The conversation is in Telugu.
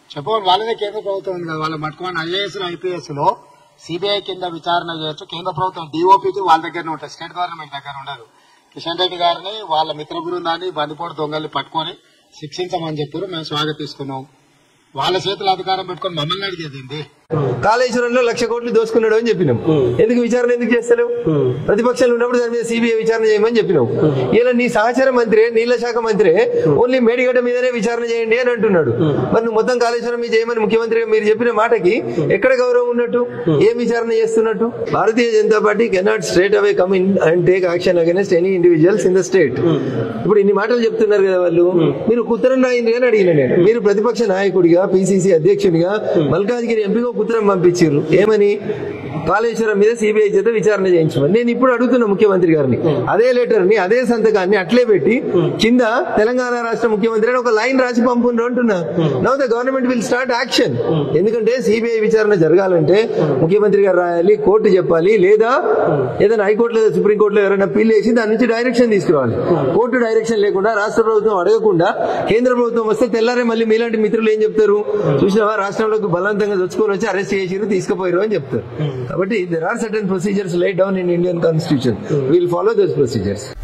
చెప్పండి, వాళ్ళదే కేంద్ర ప్రభుత్వం ఉంది కదా, వాళ్ళ మట్టుకోండి. ఐఏఎస్ ఐపీఎస్ లో సిబిఐ కింద విచారణ చేయొచ్చు. కేంద్ర ప్రభుత్వం డిఓపీకి వాళ్ళ దగ్గరనే ఉంటుంది, స్టేట్ గవర్నమెంట్ దగ్గర ఉండదు. కిషన్ రెడ్డి గారిని వాళ్ళ మిత్ర బృందాన్ని బందిపోటు దొంగల్ని పట్టుకొని శిక్షించమని చెప్పారు. మేము స్వాగతిస్తున్నాం. వాళ్ళ చేతుల అధికారం పెట్టుకుని మమ్మల్ని అడిగేది కాళేశ్వరంలో 1,00,000 కోట్లు దోసుకున్నాడు అని చెప్పినాం. ఎందుకు విచారణ ఎందుకు చేస్తలేవు? ప్రతిపక్షాలు ఉన్నప్పుడు దాని మీద సిబిఐ విచారణ చేయమని చెప్పినావు. ఇలా నీ సహచార మంత్రి, నీళ్ల శాఖ మంత్రి ఓన్లీ మేడిగడ్డ మీదనే విచారణ చేయండి అని అంటున్నాడు. మరి నువ్వు మొత్తం కాళేశ్వరం మీద చేయమని ముఖ్యమంత్రిగా మీరు చెప్పిన మాటకి ఎక్కడ గౌరవం ఉన్నట్టు? ఏం విచారణ చేస్తున్నట్టు? Bharatiya Janata Party cannot straight away come in and take action against any individuals in the state. ఇప్పుడు ఇన్ని మాటలు చెప్తున్నారు కదా వాళ్ళు. మీరు ఉత్తరం రాయింది అని అడిగిన నేను. మీరు ప్రతిపక్ష నాయకుడిగా, పిసిసి అధ్యక్షుడిగా మల్కాజ్గిరి ఎంపీగా ఉత్తరం పంపించారు. ఏమని? కాళేశ్వరం మీద సిబిఐ చేత విచారణ చేయించమని. నేను ఇప్పుడు అడుగుతున్నా ముఖ్యమంత్రి గారిని, అదే లెటర్ ని, అదే సంతకాన్ని అట్లే పెట్టి కింద తెలంగాణ రాష్ట్ర ముఖ్యమంత్రి అని ఒక లైన్ రాసి పంపుండ్రు అంటున్నా. Now the government will start action. ఎందుకంటే సిబిఐ విచారణ జరగాలంటే ముఖ్యమంత్రి గారు రాయాలి, కోర్టు చెప్పాలి, లేదా ఏదైనా హైకోర్టులో సుప్రీంకోర్టులో ఎవరైనా అప్పీల్ చేసి దాని నుంచి డైరెక్షన్ తీసుకురావాలి. కోర్టు డైరెక్షన్ లేకుండా, రాష్ట్ర ప్రభుత్వం అడగకుండా కేంద్ర ప్రభుత్వం వస్తే తెల్లారే మళ్ళీ మీలాంటి మిత్రులు ఏం చెప్తారు? చూసినావా, రాష్ట్రంలోకి బలవంతంగా తెచ్చుకొని వచ్చి అరెస్ట్ చేసిరు, తీసుకుపోయారు అని చెప్తారు. కాబట్టి there are certain procedures laid down in Indian Constitution. We will follow those procedures.